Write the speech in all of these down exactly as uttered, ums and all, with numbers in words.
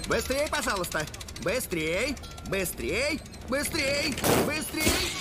Быстрей, пожалуйста! Быстрей! Быстрей! Быстрей! Быстрей!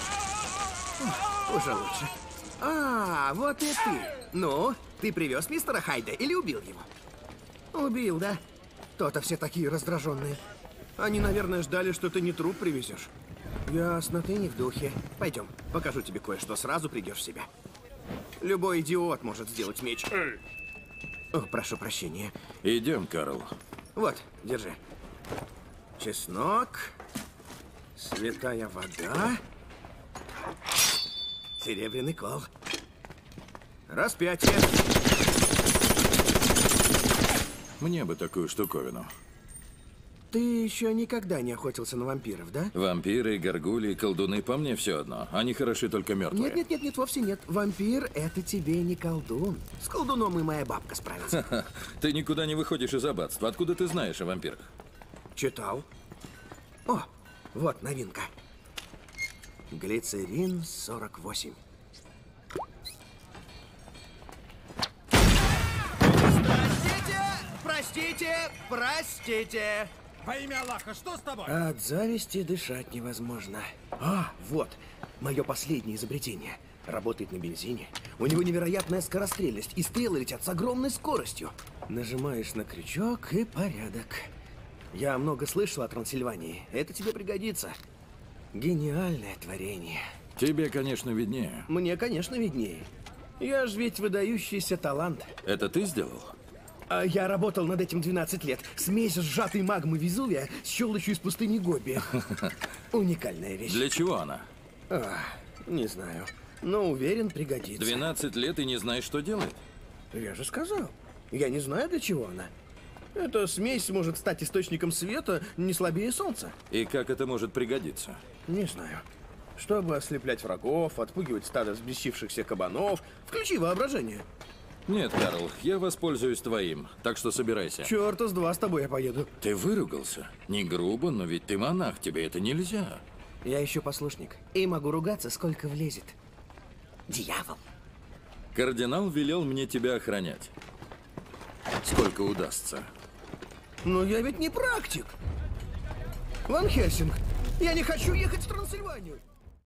О, уже лучше. А, вот и ты. Ну, ты привез мистера Хайда или убил его? Убил, да? То-то все такие раздраженные. Они, наверное, ждали, что ты не труп привезешь. Ясно, ты не в духе. Пойдем, покажу тебе кое-что, сразу придешь в себя. Любой идиот может сделать меч. О, прошу прощения. Идем, Карл. Вот, держи. Чеснок, святая вода, серебряный кол. Распятие. Мне бы такую штуковину. Ты еще никогда не охотился на вампиров, да? Вампиры, горгули, колдуны, по мне все одно. Они хороши только мертвые. Нет, нет, нет, нет, вовсе нет. Вампир — это тебе не колдун. С колдуном и моя бабка справится. Ха-ха. Ты никуда не выходишь из аббатства. Откуда ты знаешь о вампирах? Читал. О, вот новинка. Глицерин сорок восемь. Простите, простите, простите. Во имя Аллаха, что с тобой? От зависти дышать невозможно. А, вот, мое последнее изобретение. Работает на бензине. У него невероятная скорострельность, и стрелы летят с огромной скоростью. Нажимаешь на крючок, и порядок. Я много слышал о Трансильвании. Это тебе пригодится. Гениальное творение. Тебе, конечно, виднее. Мне, конечно, виднее. Я ж ведь выдающийся талант. Это ты сделал? А я работал над этим двенадцать лет. Смесь сжатой магмы Везувия с щелочью из пустыни Гоби. Уникальная вещь. Для чего она? А, не знаю. Но уверен, пригодится. двенадцать лет и не знаешь, что делает? Я же сказал. Я не знаю, для чего она. Эта смесь может стать источником света не слабее солнца. И как это может пригодиться? Не знаю. Чтобы ослеплять врагов, отпугивать стадо взбесившихся кабанов. Включи воображение. Нет, Карл, я воспользуюсь твоим, так что собирайся. Черта с два с тобой я поеду. Ты выругался? Не грубо, но ведь ты монах, тебе это нельзя. Я еще послушник. И могу ругаться, сколько влезет. Дьявол. Кардинал велел мне тебя охранять. Сколько удастся. Но я ведь не практик. Ван Хельсинг, я не хочу ехать в Трансильванию.